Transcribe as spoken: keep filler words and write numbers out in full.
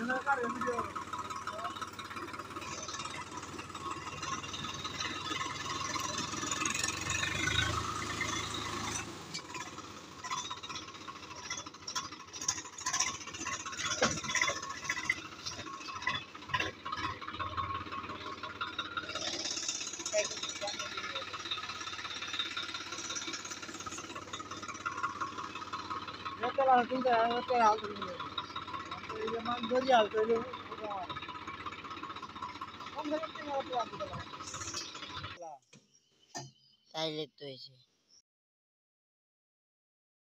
चला तुमचा चला हाल ये मान दोरी हाल तो ले हम लगे के ना तो आपको चला ताई ले तो ऐसे